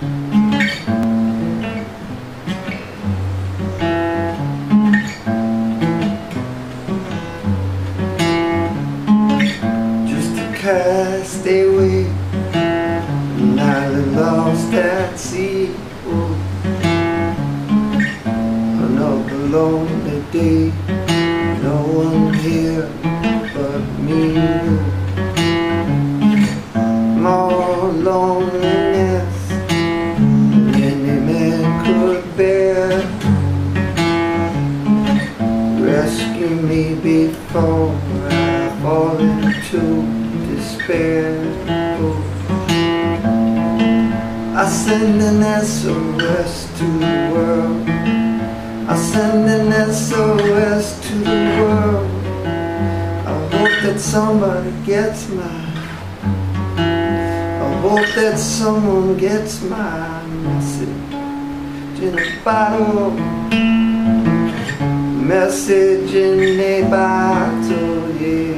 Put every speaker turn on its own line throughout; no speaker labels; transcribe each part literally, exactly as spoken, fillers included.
Just a castaway, and I lost at sea. Oh, another lonely day, no one here but me. More loneliness than any man could bear. Rescue me before I fall into despair. Oh, I send an S O S to the world. I send an S O S to the world. I hope that somebody gets mine. I hope that someone gets my message in a bottle. Message in a bottle, yeah.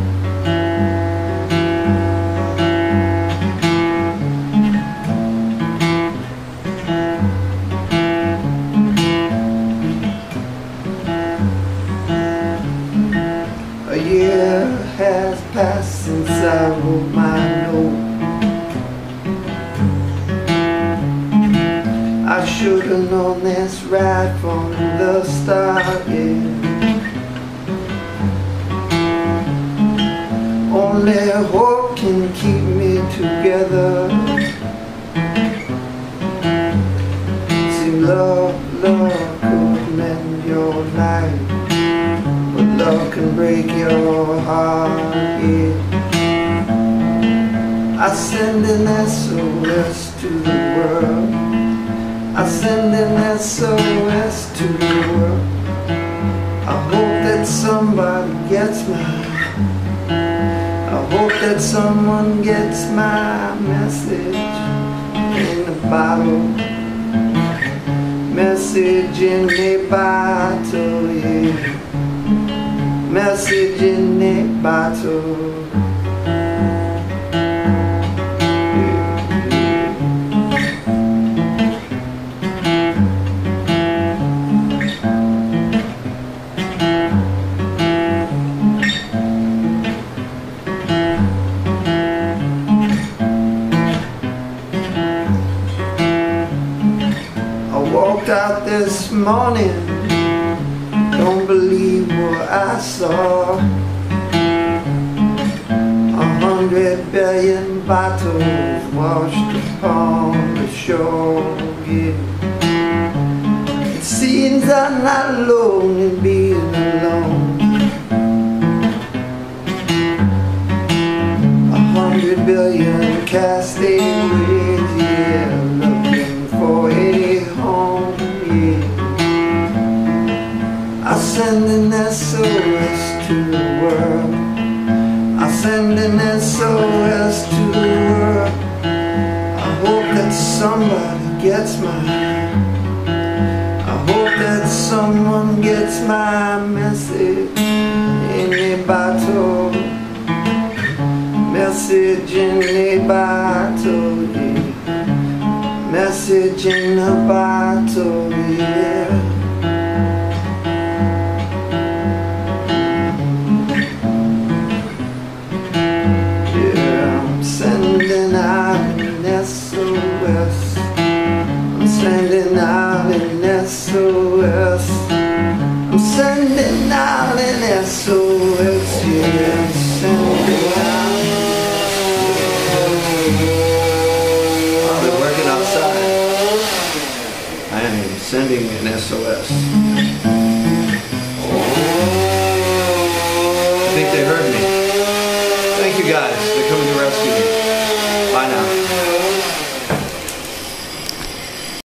A year has passed since I wrote my note. I should have known this right from the start, yeah. Only hope can keep me together. See, love, love could mend your life, but love can break your heart, yeah. I send an S O S to the world. I send an S O S to the world. I hope that somebody gets mine. I hope that someone gets my message in a bottle. Message in a bottle, yeah. Message in a bottle. Walked out this morning, don't believe what I saw. A hundred billion bottles washed upon the shore, yeah. It seems I'm not alone in being alone. A hundred billion castaways, yeah, looking for a home, yeah. I send an S O S to the world. I send an S O S to the world. I hope that somebody gets mine. I hope that someone gets my message in a bottle. Message in a bottle, yeah. Message in a bottle, yeah. Yeah, I'm sending out an S O S. I'm sending out an S O S. I'm sending out an S O S, yeah. I'm sending out. I've been working outside. I am sending an S O S. I think they heard me. Thank you guys for coming to rescue me. Bye now.